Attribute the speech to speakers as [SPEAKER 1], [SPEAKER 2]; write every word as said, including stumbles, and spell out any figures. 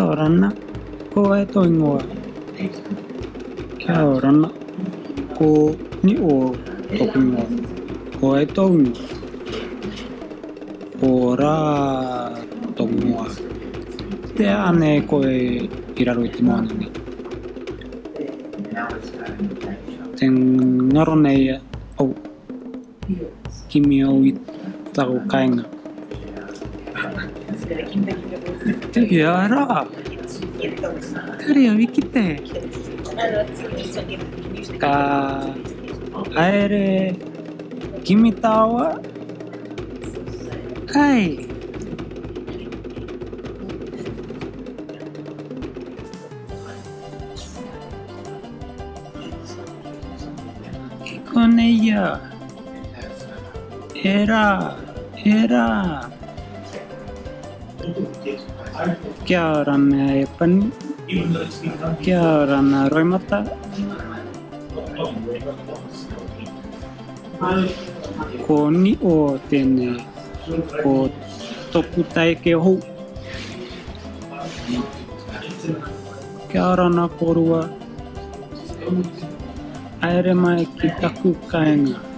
[SPEAKER 1] ora na, ko e to ingoa. Kia ora na, ko ni o toku ingoa. Ko e to ingoa. Ora toku ingoa. Te ane ko e iraro i te moana ni. Te ngaro nei au. Kimi au i taku kāinga. Te hiara. Te rea wiki te. Ka aere kimi tawa. Ai. Iko nei ia. Era. Era. Kia ora mea e pani. Kia ora ngā roimata. Ko ni o tēnei. Ko toku tai ke hou. Kia ora ngā korua. Aere mai ki taku kāinga.